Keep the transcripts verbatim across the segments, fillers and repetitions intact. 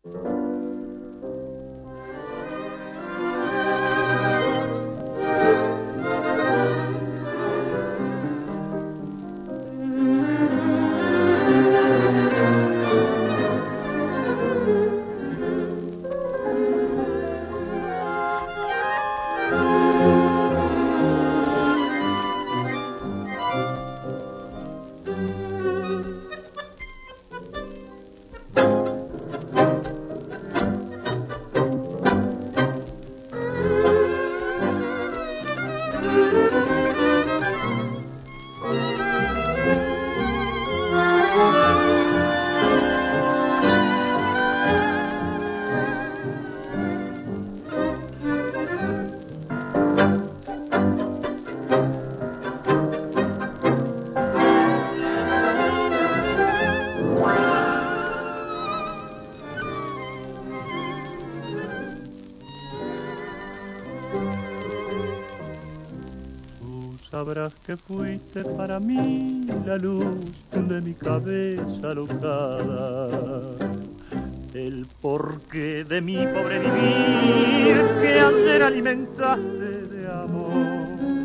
Sabrás que fuiste para mí la luz de mi cabeza alocada, el porqué de mi pobre vivir que ayer alimentaste de amor.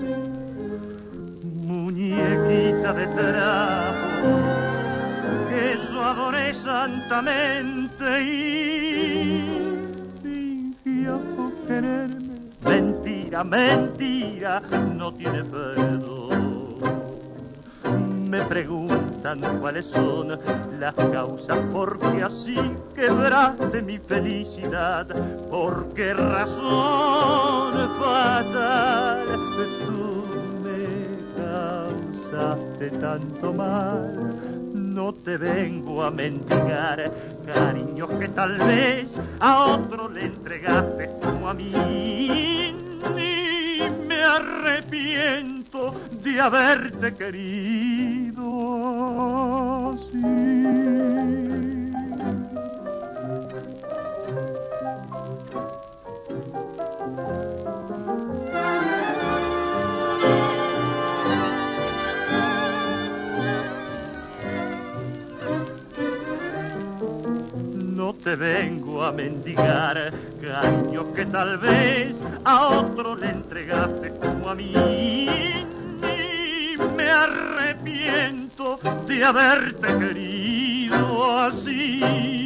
Muñequita de trapo que yo adoré santamente y fingía por quererme. Mentira, mentira, no tiene perdón. Me preguntan cuáles son las causas por qué así quebraste mi felicidad. ¿Por qué razón fatal tú me causaste tanto mal? No te vengo a mendigar cariños que tal vez a otro le entregaste como a mí. Ni me arrepiento de haberte querido así. No te vengo a mendigar cariño que tal vez a otro le entregaste como a mí. Ni me arrepiento de haberte querido así.